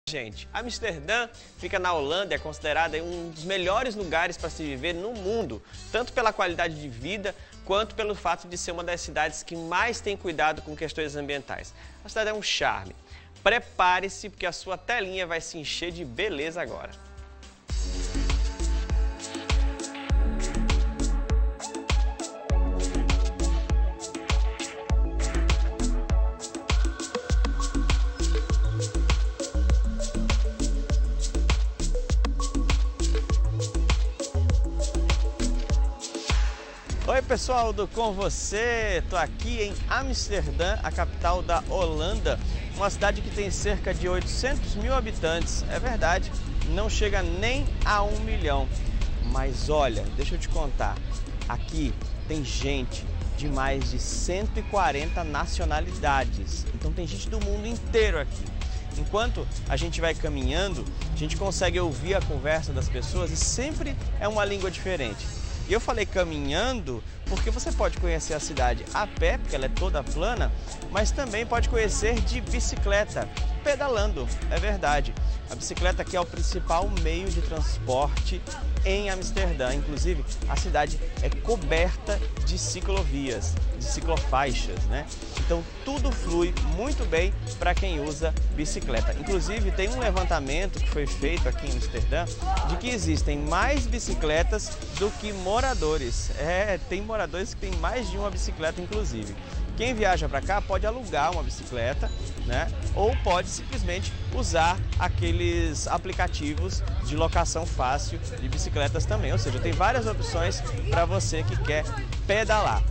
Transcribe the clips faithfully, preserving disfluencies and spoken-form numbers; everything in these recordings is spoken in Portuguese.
Gente, Amsterdã fica na Holanda, é considerada um dos melhores lugares para se viver no mundo, tanto pela qualidade de vida, quanto pelo fato de ser uma das cidades que mais tem cuidado com questões ambientais. A cidade é um charme. Prepare-se, porque a sua telinha vai se encher de beleza agora. Oi pessoal do Com Você, tô aqui em Amsterdã, a capital da Holanda, uma cidade que tem cerca de oitocentos mil habitantes, é verdade, não chega nem a um milhão, mas olha, deixa eu te contar, aqui tem gente de mais de cento e quarenta nacionalidades, então tem gente do mundo inteiro aqui. Enquanto a gente vai caminhando, a gente consegue ouvir a conversa das pessoas e sempre é uma língua diferente. E eu falei caminhando porque você pode conhecer a cidade a pé, porque ela é toda plana, mas também pode conhecer de bicicleta, pedalando, é verdade. A bicicleta aqui é o principal meio de transporte em Amsterdã. Inclusive, a cidade é coberta de ciclovias, de ciclofaixas, né? Então, tudo flui muito bem para quem usa bicicleta. Inclusive, tem um levantamento que foi feito aqui em Amsterdã de que existem mais bicicletas do que moradores. É, tem moradores que têm mais de uma bicicleta, inclusive. Quem viaja para cá pode alugar uma bicicleta, né? Ou pode simplesmente usar aqueles aplicativos de locação fácil de bicicletas também. Ou seja, tem várias opções para você que quer pedalar.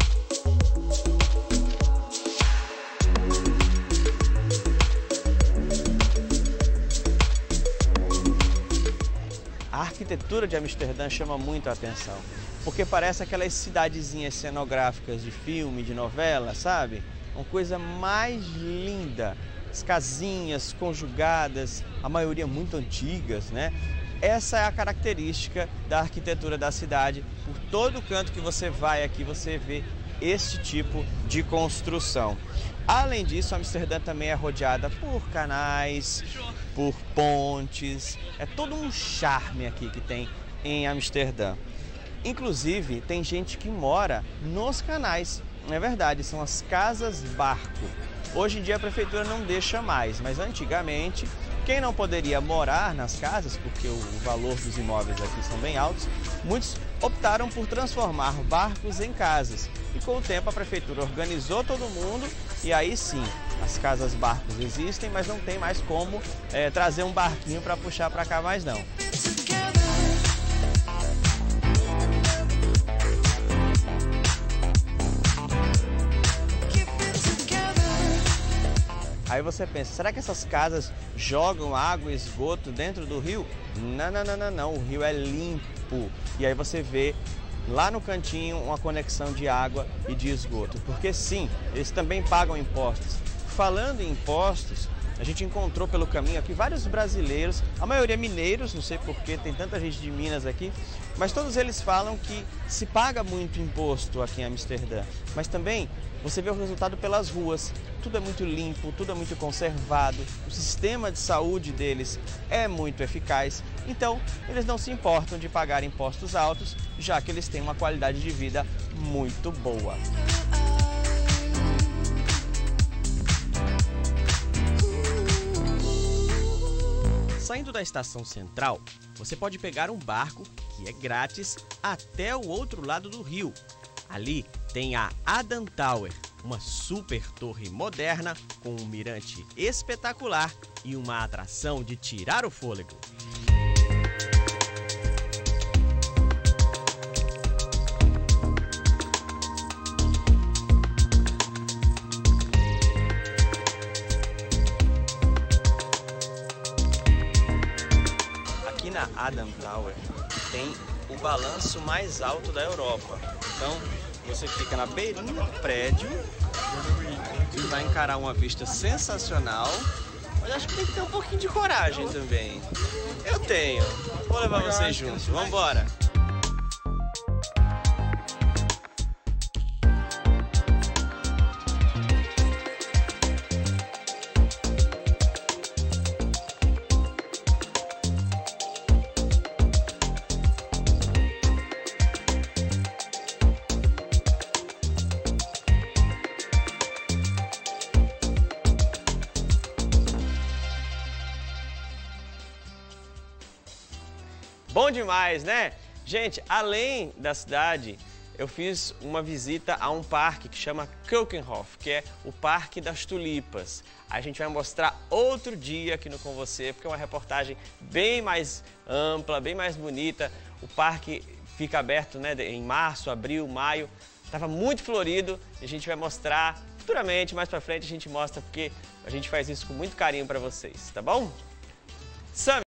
A arquitetura de Amsterdã chama muito a atenção, porque parece aquelas cidadezinhas cenográficas de filme, de novela, sabe? Uma coisa mais linda, as casinhas conjugadas, a maioria muito antigas, né? Essa é a característica da arquitetura da cidade. Por todo canto que você vai aqui, você vê este tipo de construção. Além disso, Amsterdã também é rodeada por canais, por pontes, é todo um charme aqui que tem em Amsterdã. Inclusive, tem gente que mora nos canais, não é verdade, são as casas-barco. Hoje em dia a prefeitura não deixa mais, mas antigamente, quem não poderia morar nas casas, porque o valor dos imóveis aqui são bem altos, muitos optaram por transformar barcos em casas. E com o tempo a prefeitura organizou todo mundo e aí sim, as casas-barcos existem, mas não tem mais como é, trazer um barquinho para puxar para cá mais não. Aí você pensa, será que essas casas jogam água e esgoto dentro do rio? Não, não, não, não, não, o rio é limpo. E aí você vê lá no cantinho uma conexão de água e de esgoto. Porque sim, eles também pagam impostos. Falando em impostos, a gente encontrou pelo caminho aqui vários brasileiros, a maioria mineiros, não sei porquê, tem tanta gente de Minas aqui, mas todos eles falam que se paga muito imposto aqui em Amsterdã. Mas também você vê o resultado pelas ruas, tudo é muito limpo, tudo é muito conservado, o sistema de saúde deles é muito eficaz, então eles não se importam de pagar impostos altos, já que eles têm uma qualidade de vida muito boa. Saindo da estação central, você pode pegar um barco, que é grátis, até o outro lado do rio. Ali tem a Adam Tower, uma super torre moderna com um mirante espetacular e uma atração de tirar o fôlego. Aqui na Adam Tower tem o balanço mais alto da Europa. Então, você fica na beirinha do prédio e vai encarar uma vista sensacional. Mas acho que tem que ter um pouquinho de coragem também. Eu tenho. Vou levar vocês juntos. Vamos embora. Bom demais, né? Gente, além da cidade, eu fiz uma visita a um parque que chama Keukenhof, que é o Parque das Tulipas. A gente vai mostrar outro dia aqui no Com Você, porque é uma reportagem bem mais ampla, bem mais bonita. O parque fica aberto, né, em março, abril, maio. Estava muito florido e a gente vai mostrar futuramente, mais pra frente a gente mostra, porque a gente faz isso com muito carinho para vocês, tá bom? Sam